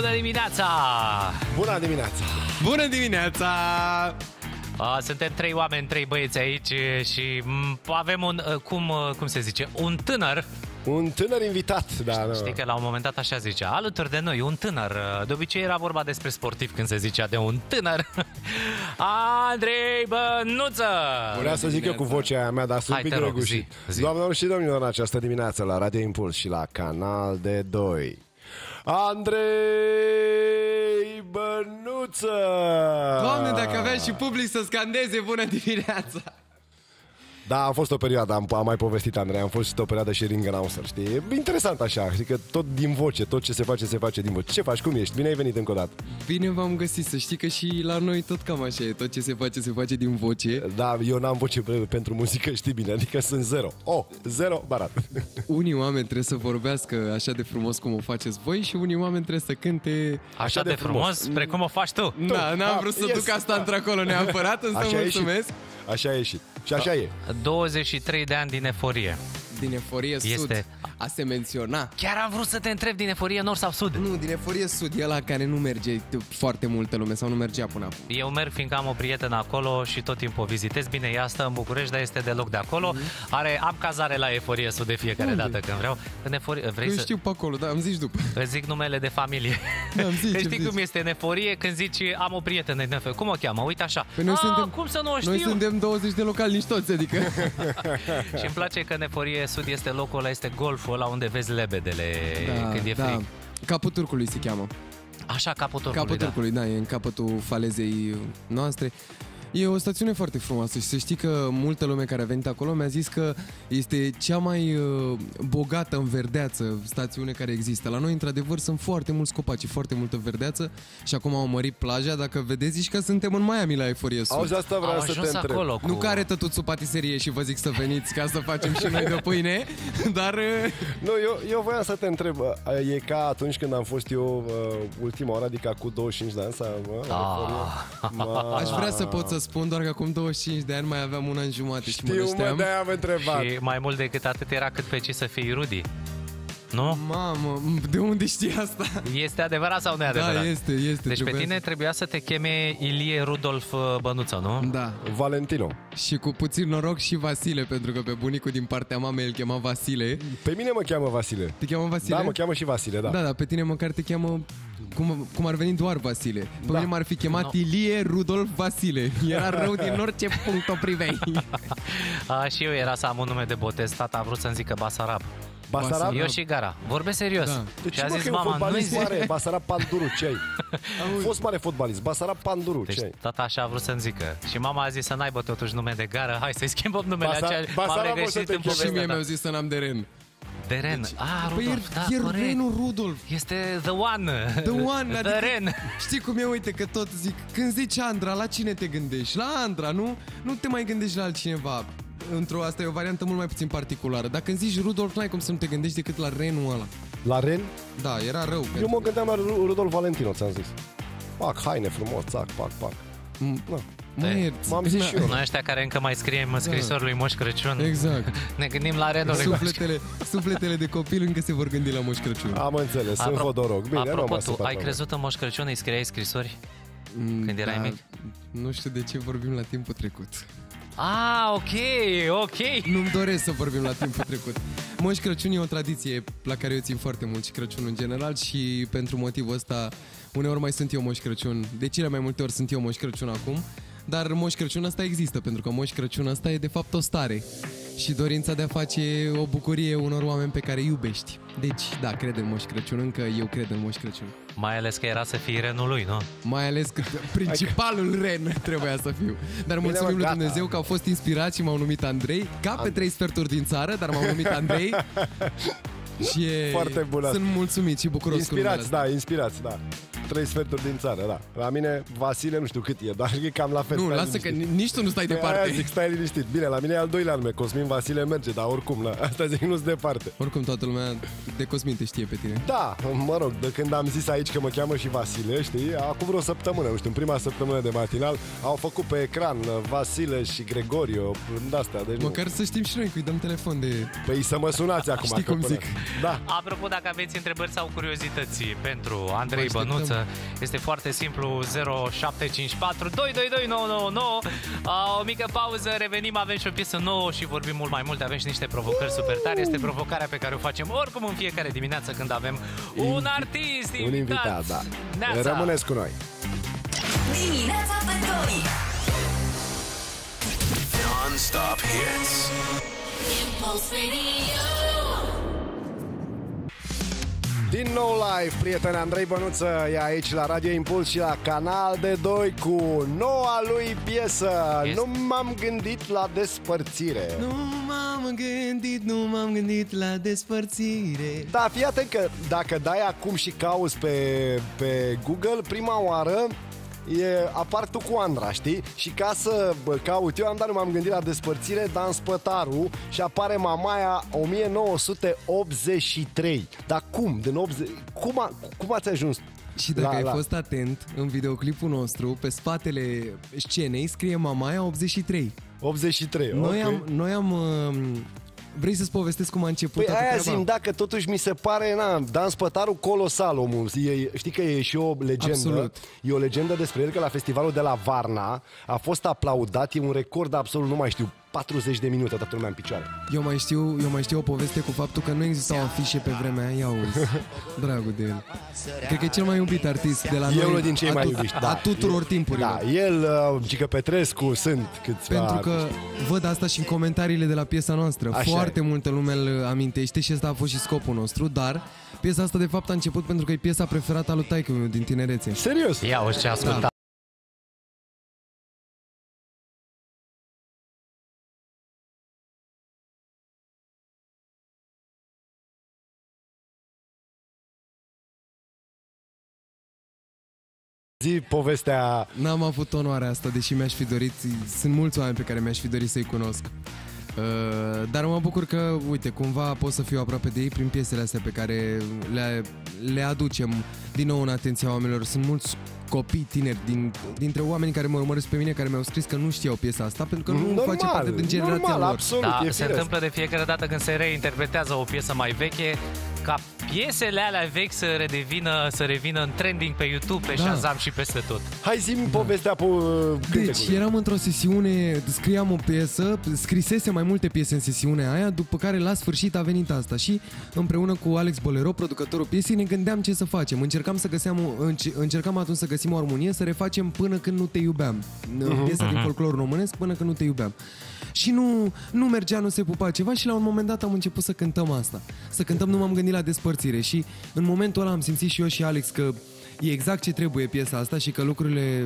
Bună dimineața! Bună dimineața! Bună dimineața! Suntem 3 oameni, 3 băieți aici și avem un, cum se zice, un tânăr. Un tânăr invitat, da. Știi că la un moment dat așa zicea, alături de noi, un tânăr. De obicei era vorba despre sportiv când se zicea de un tânăr. Andrei Bănuță! Vreau să zic eu cu vocea aia mea, dar sunt un pic răgușit. Doamnelor și domnilor, în această dimineață la Radio Impuls și la Canal de 2, Andrei Bănuță! Doamne, dacă avea și public să scandeze bună dimineața! Da, a fost o perioadă, am mai povestit, Andrei, am fost o perioadă și ring announcer, știi? E interesant așa, știi că tot din voce, tot ce se face din voce. Ce faci, cum ești? Bine ai venit încă o dată. Bine v-am găsit, să știi că și la noi tot cam așa e, tot ce se face din voce. Da, eu n-am voce pentru muzică, știi bine, adică sunt zero. Zero barat. Unii oameni trebuie să vorbească așa de frumos cum o faceți voi și unii oameni trebuie să cânte așa de frumos, precum o faci tu. Da, n-am vrut să duc asta într-acolo neapărat, însă așa mulțumesc. Așa a ieșit. Și așa e. 23 de ani din eforie. Din eforie sud. Este. A se menționa. Chiar am vrut să te întreb din eforie nord sau sud. Nu, din eforie sud e ăla care nu merge foarte multă lume sau nu mergea până acum. Eu merg fiindcă am o prietenă acolo și tot timpul o vizitez. Bine, ea stă în București, dar este deloc de acolo. Am cazare la eforie sud de fiecare dată când vreau. În eforie, vrei eu să... știu pe acolo, da, îmi zici după. Îți zic numele de familie. Da, că știi cum este în eforie când zici am o prietenă în eforie. Cum o cheamă? Uite așa. Păi noi suntem, cum să nu o știu? Noi suntem 20 de localnici toți, adică. Și îmi place că în eforie sud este locul ăla, este golful ăla unde vezi lebedele când e frig. Capul Turcului se cheamă. Așa, Capul Turcului, Capul Turcului, da, e în capătul falezei noastre. E o stațiune foarte frumoasă și să știi că multă lume care a venit acolo mi-a zis că este cea mai bogată în verdeață stațiune care există. La noi, într-adevăr, sunt foarte mulți copaci, foarte multă verdeață și acum au mărit plaja. Dacă vedeți, zici că suntem în Miami la eforie sud. Auzi, asta vreau să te întreb. Acolo, Nu că are tătuțul patiserie și vă zic să veniți ca să facem și noi de pâine, dar... Nu, eu voiam să te întreb, e ca atunci când am fost eu ultima oară, adică cu 25 de ani Aș vrea să pot să spun, doar că acum 25 de ani mai aveam un an jumate. Știu, mă, de-aia am întrebat. Și mai mult decât atât era cât pe ce să fii Rudy. Nu? Mamă, de unde știi asta? Este adevărat sau nu e adevărat? Da, este. Deci pe tine trebuia să te cheme Ilie Rudolf Bănuță, nu? Da. Valentino. Și cu puțin noroc și Vasile, pentru că pe bunicul din partea mamei îl chema Vasile. Pe mine mă cheamă Vasile. Te cheamă Vasile? Da, mă cheamă și Vasile, da. Da, pe tine măcar te cheamă cum ar veni doar Vasile. Pe mine m-ar fi chemat Ilie Rudolf Vasile. Era rău din orice punct o priveai. Și eu era să am un nume de botez. Tata a vrut să-mi zică Basarab. Basarab? Eu și Gara. Vorbesc serios. Da. Și a zis mama, nu-i zic. Mare, Basarab Panduru, ce ai? Fost mare fotbalist, Basarab Panduru, deci, ce ai? tata așa a vrut să-mi zică. Și mama a zis să n-aibă totuși nume de Gară. Hai să-i schimbăm numele aceea. M-am regăsit în povestea. Și mie mi-au zis să n-am de Ren. De Ren. Deci, Rudolf, da, e corect. Renul Rudolf. Este The One. The One, adică, Ren. Știi cum e, uite, că tot zic, când zici Andra, la cine te gândești? La Andra, nu? Nu te mai gândești la altcineva. Asta e o variantă mult mai puțin particulară. Dacă îmi zici Rudolf, n-ai cum să nu te gândești decât la Renul ăla. La Ren? Da, era rău. Eu mă gândeam la Rudolf Valentino, ți-am zis. Pac, haine frumos, țac, pac. M-am zis și eu. Noi ăștia care încă mai scriem scrisori lui Moș Crăciun. Exact. Ne gândim la Renul lui Moș Crăciun. Sufletele de copil încă se vor gândi la Moș Crăciun. Am înțeles, sunt hodoroc. Bine, apropo, tu ai crezut în Moș Crăciun? Îi scriai scrisori când erai mic? Nu știu de ce vorbim la timpul trecut. Ok. Nu-mi doresc să vorbim la timpul trecut. Moș Crăciun e o tradiție la care eu țin foarte mult și Crăciunul în general și pentru motivul ăsta uneori mai sunt eu Moș Crăciun. De cele mai multe ori sunt eu Moș Crăciun acum. Dar Moș Crăciun ăsta există, pentru că Moș Crăciun ăsta e de fapt o stare și dorința de a face o bucurie unor oameni pe care îi iubești. Deci, da, cred în Moș Crăciun, încă eu cred în Moș Crăciun. Mai ales că era să fii renul lui, nu? Mai ales că principalul ren trebuia să fiu. Dar mulțumim lui Dumnezeu că au fost inspirați și m-au numit Andrei, ca pe 3 sferturi din țară, dar m-au numit Andrei. Și foarte bună. Sunt mulțumit și bucuros inspirați, cu numele. Inspirați, da. 3/4 din țară, da. La mine, Vasile, nu știu cât e, dar e cam la fel. Nu, lasă că nici tu nu stai departe. Aia zic, stai liniștit. Bine, la mine e al doilea nume, Cosmin Vasile merge, dar oricum, asta zic, nu-s departe. Oricum, toată lumea de Cosmin te știe pe tine. Da, mă rog, de când am zis aici că mă cheamă și Vasile, știi, acum vreo săptămână, nu știu, în prima săptămână de matinal, au făcut pe ecran Vasile și Gregorio, de-astea, deci măcar să știm și noi că îi dăm telefon de... Păi să mă sunați acum. Știi cum zic. Da. Apropo, dacă aveți întrebări sau curiozități pentru Andrei Bănuță, este foarte simplu, 0754 222 999. O mică pauză, revenim, avem și o piesă nouă și vorbim mult mai mult, avem și niște provocări super tare. Este provocarea pe care o facem oricum în fiecare dimineață când avem un artist invitat. Un invitat, da. Neața. Rămâneți cu noi. Dimineața pe 2. Non-stop hits. Impulse Radio. Din nou live, prieteni, Andrei Bănuță e aici la Radio Impuls și la Canal de 2 cu noua lui piesă. Nu m-am gândit la despărțire. Nu m-am gândit la despărțire. Da, fii atent că dacă dai acum și cauți pe Google, prima oară apar tu cu Andra, știi? Și ca să caut eu, am dat, nu m-am gândit la despărțire, Dan Spătaru, și apare Mamaia 1983. Dar cum? Cum ați ajuns? Și dacă ai fost atent, în videoclipul nostru, pe spatele scenei scrie Mamaia 83. 83, Noi am vrei să-ți povestesc cum a început? Păi aia zim, dacă totuși mi se pare, Dan Spătaru colosal omul. Știi că e și o legendă. Absolut. E o legendă despre el că la festivalul de la Varna a fost aplaudat, e un record absolut, nu mai știu, 40 de minute, toată lumea în picioare. Eu mai știu o poveste cu faptul că nu existau afișe pe vremea aia, ia auzi, dragul de el. Cred că e cel mai iubit artist de la noi. E unul din cei mai iubiți, a tuturor timpurilor. Da, el, Gică Petrescu, sunt câțiva. Pentru că văd asta și în comentariile de la piesa noastră. Așa foarte e. multă lume îl amintește și ăsta a fost și scopul nostru, dar piesa asta de fapt a început pentru că e piesa preferată a lui taică-miu din tinerețe. Serios? Ia o ce asculta. Da. Zi povestea. N-am avut onoarea asta, deși mi-aș fi dorit. Sunt mulți oameni pe care mi-aș fi dorit să-i cunosc. Dar mă bucur că, uite, cumva pot să fiu aproape de ei prin piesele astea pe care le aducem din nou în atenția oamenilor. Sunt mulți copii tineri dintre oamenii care mă urmăresc pe mine, care mi-au scris că nu știau piesa asta, pentru că nu face parte din generația lor. Absolut, Da, e se întâmplă de fiecare dată când se reinterpretează o piesă mai veche, ca piesele alea vechi să revină în trending pe YouTube, pe Shazam și peste tot. Hai zi-mi povestea pe Deci eram într-o sesiune, scriam o piesă, scrisese mai multe piese în sesiunea aia, după care la sfârșit a venit asta și împreună cu Alex Bolero, producătorul piesei, ne gândeam ce să facem. Încercam atunci să găsim o armonie, să refacem Până când nu te iubeam. Piesa din folclor românesc, Până când nu te iubeam. Și nu mergea, nu se pupa ceva și la un moment dat am început să cântăm asta. Să cântăm Nu m-am gândit la despărțire și în momentul ăla am simțit și eu și Alex că e exact ce trebuie piesa asta și că lucrurile,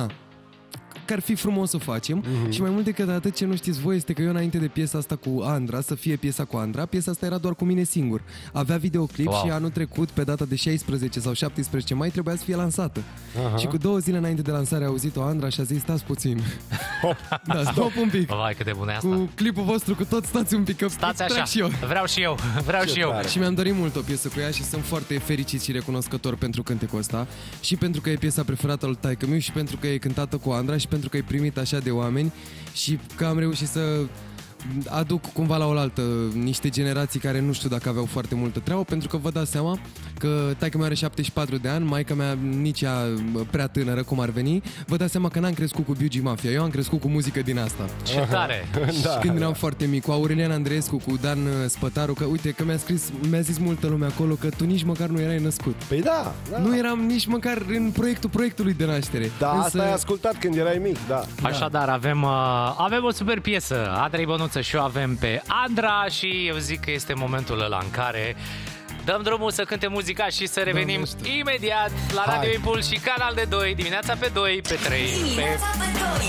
că ar fi frumos să facem. Și mai mult decât atât, ce nu știți voi este că eu înainte de piesa asta cu Andra, să fie piesa cu Andra, piesa asta era doar cu mine singur. Avea videoclip și anul trecut, pe data de 16 sau 17 mai, trebuia să fie lansată. Și cu 2 zile înainte de lansare a auzit-o Andra și a zis, stați puțin. Da, stop un pic. Vai, cât de bună e asta. Cu clipul vostru, cu tot stați un pic, că Stați trec așa, și eu. vreau și eu. Și mi-am dorit mult o piesă cu ea și sunt foarte fericit și recunoscător pentru cântecul ăsta. Și pentru că e piesa preferată lui taică-miu și pentru că e cântată cu Andra și pentru că e primit așa de oameni și că am reușit să aduc cumva la oaltă niște generații care nu știu dacă aveau foarte multă treabă, pentru că vă dați seama că taică-miu are 74 de ani, maica mea nici ea prea tânără cum ar veni. Vă dați seama că n-am crescut cu Biugi Mafia, eu am crescut cu muzică din asta. Ce tare! Și când eram foarte mic, cu Aurelian Andreescu, cu Dan Spătaru, că uite că mi-a zis multă lume acolo că tu nici măcar nu erai născut. Păi da. Nu eram nici măcar în proiectului de naștere. Da, asta ai ascultat când erai mic, da. Așadar, avem o super piesă. Andrei Bănuță și eu avem pe Andra și eu zic că este momentul ăla în care dăm drumul să cânte muzica și să revenim imediat la Radio Impuls și Canal de 2, dimineața pe 2, pe 3, Dimineața pe 2.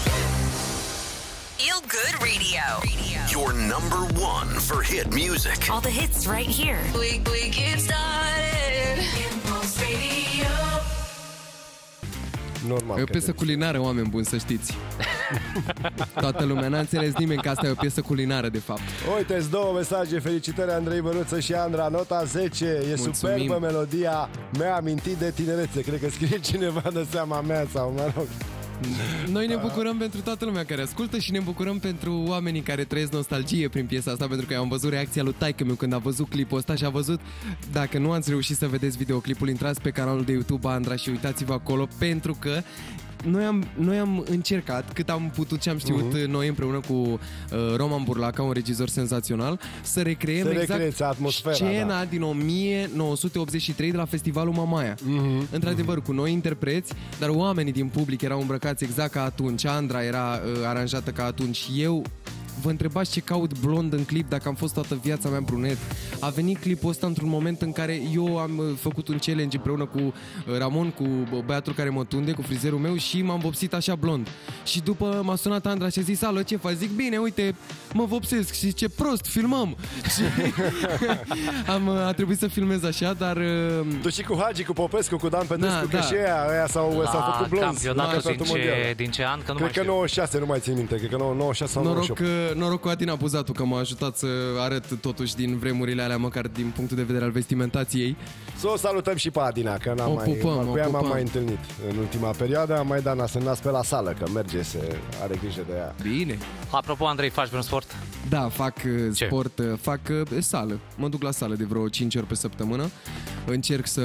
Feel Good Radio. Your number one for hit music. All the hits right here. We get started. Impulse Radio. Normal. E o piesă culinară, oameni buni, să știți. Toată lumea n-a înțeles nimeni că asta e o piesă culinară, de fapt. Uite-ți 2 mesaje. Felicitări, Andrei Bănuță și Andra. Nota 10. E Mulțumim. superbă melodia. Mi-a amintit de tinerețe. Cred că scrie cineva de seama mea sau mă rog. Noi ne bucurăm pentru toată lumea care ascultă și ne bucurăm pentru oamenii care trăiesc nostalgie prin piesa asta, pentru că eu am văzut reacția lui taică-miu când a văzut clipul ăsta și a văzut, dacă nu ați reușit să vedeți videoclipul, intrați pe canalul de YouTube Andra și uitați-vă acolo, pentru că noi am încercat cât am putut și am știut noi împreună cu Roman Burlaca, un regizor senzațional, să recreăm exact atmosfera, scena din 1983 de la Festivalul Mamaia. Într-adevăr, cu noi interpreți, dar oamenii din public erau îmbrăcați exact ca atunci. Andra era aranjată ca atunci. Eu vă întrebați ce caut blond în clip dacă am fost toată viața mea brunet. A venit clipul ăsta într-un moment în care eu am făcut un challenge împreună cu Ramon, cu băiatul care mă tunde, cu frizerul meu și m-am vopsit așa blond. Și după m-a sunat Andra și a zis: "Alo, ce faci?" Zic: "Bine, uite, mă vopsesc." Și ce prost, filmăm. Și a trebuit să filmez așa, dar... Tu și cu Hagi, cu Popescu, cu Dan Petrescu, că și aia s-au făcut blonzi. Campionatul din ce an? Că nu cred că 96, nu mai țin minte. Cred că 96 sau 98. Noroc cu Adina Buzatu că m-a ajutat să arăt totuși din vremurile alea, măcar din punctul de vedere al vestimentației. Să o salutăm și pe Adina, că cu ea m-am mai întâlnit în ultima perioadă. Am mai dat nas pe la sală, că merge, să are grijă de ea. Bine. Apropo, Andrei, faci vreun sport? Da, fac sport, fac sală. Mă duc la sală de vreo 5 ori pe săptămână. Încerc să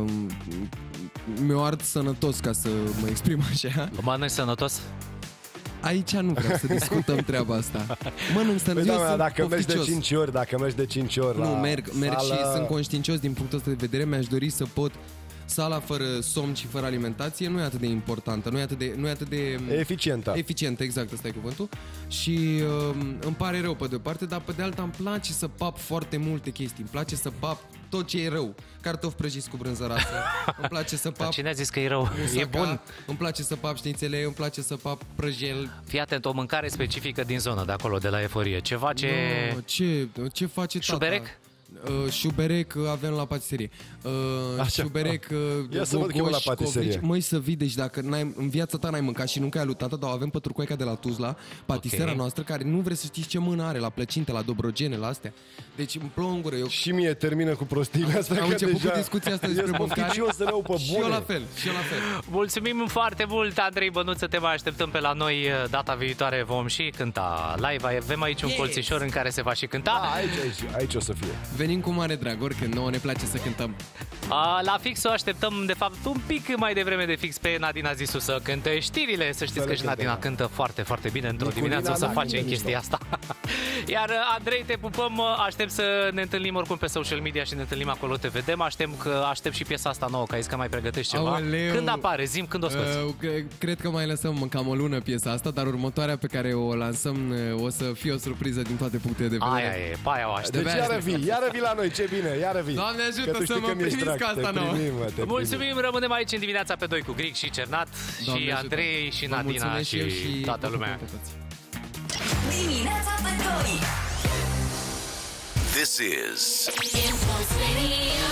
mi-o ard sănătos, ca să mă exprim așa. Mănânci sănătos? Aici nu vreau să discutăm treaba asta. Mănânc sănătos, Păi sunt dacă mergi de pofficios. 5 ori, Nu, merg sală... și sunt conștiincios din punctul ăsta de vedere. Mi-aș dori să pot. Sala fără somn și fără alimentație nu e atât de importantă, nu e atât de eficientă. Eficientă, exact, ăsta e cuvântul. Și îmi pare rău pe de-o parte, dar pe de alta îmi place să pap foarte multe chestii. Îmi place să pap tot ce e rău. Cartofi prăjiți cu brânză rasă. Îmi place să pap... Dar cine a zis că e rău? E bun. Îmi place să pap șnițele, îmi place să pap prăjel. Fii atent, o mâncare specifică din zonă de acolo, de la Eforie. Ceva ce... No, ce face tata? Șuberec? Șuberec avem la patiserie. Șuberec, ia să văd că la patiserie. Măi, să vii, deci dacă în viața ta n-ai mâncat și nu că ai lui tata, dar avem pătrucoica de la Tuzla, patisera noastră, care nu vreți să știți ce mână are, la plăcinte, la dobrogene, la astea. Deci îmi plouă în gură. Și mie termină cu prostiile astea. Am început cu discuția asta despre mâncare. Și eu la fel. Mulțumim foarte mult, Andrei Bănuță, te mai așteptăm pe la noi data viitoare. Vom și cânta live. Avem aici un colțișor în care se va și cânta. Aici o să fie. Venim cu mare drag, oricând nouă ne place să cântăm. La fix o așteptăm, de fapt, un pic mai devreme de fix pe Nadina Zisu să cânte știrile. Să știți că și Nadina cântă foarte, foarte bine. Într-o dimineață o să facem chestia asta. Iar Andrei, te pupăm, aștept să ne întâlnim oricum pe social media și ne întâlnim acolo, te vedem. Aștept și piesa asta nouă, că ai zis că mai pregătești ceva. Aoleu. Când apare? Zi-mi când o scoți. Cred că mai lăsăm cam o lună piesa asta, dar următoarea pe care o lansăm o să fie o surpriză din toate punctele de vedere. Aia e, pe aia o aștept. Deci iară vii la noi, ce bine, iară vii. Doamne ajută să mă primiți ca asta nouă. Mulțumim, rămânem aici în dimineața pe 2 cu Gric și Cernat, și Andrei și Nadina și toată lumea. Dimineața pe 2. This is Impulse Radio.